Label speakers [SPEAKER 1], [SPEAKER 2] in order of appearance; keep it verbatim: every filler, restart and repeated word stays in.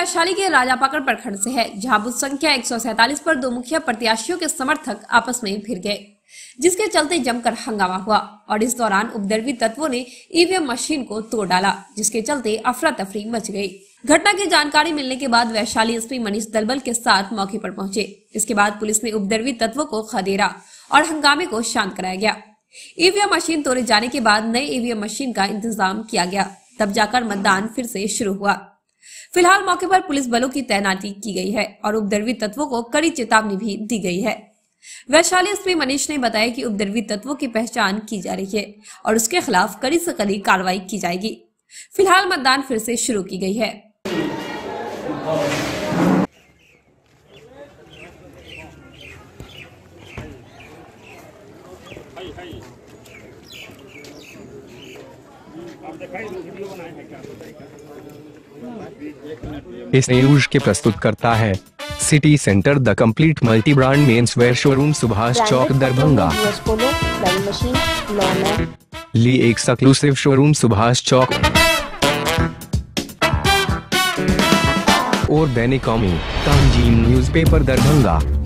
[SPEAKER 1] वैशाली के राजापाकड़ प्रखंड से है, जहां बूथ संख्या एक सौ सैतालीस पर दो मुखिया प्रत्याशियों के समर्थक आपस में भिड़ गए, जिसके चलते जमकर हंगामा हुआ और इस दौरान उपद्रवी तत्वों ने ईवीएम मशीन को तोड़ डाला, जिसके चलते अफरा तफरी मच गई। घटना की जानकारी मिलने के बाद वैशाली एसपी मनीष दलबल के साथ मौके पर पहुंचे। इसके बाद पुलिस ने उपद्रवी तत्वों को खदेड़ा और हंगामे को शांत कराया गया। ईवीएम मशीन तोड़े जाने के बाद नए ईवीएम मशीन का इंतजाम किया गया, तब जाकर मतदान फिर से शुरू हुआ। फिलहाल मौके पर पुलिस बलों की तैनाती की गई है और उपद्रवी तत्वों को कड़ी चेतावनी भी दी गई है। वैशाली एसपी मनीष ने बताया कि उपद्रवी तत्वों की पहचान की जा रही है और उसके खिलाफ कड़ी से कड़ी कार्रवाई की जाएगी। फिलहाल मतदान फिर से शुरू की गई है।
[SPEAKER 2] इस न्यूज के प्रस्तुत करता है city centre the complete multi brand men's wear showroom, Subhash Chowk, Darbhanga. Lee exclusive showroom, Subhash Chowk और दैनिक कौमी तंजीम न्यूज़पेपर, दरभंगा।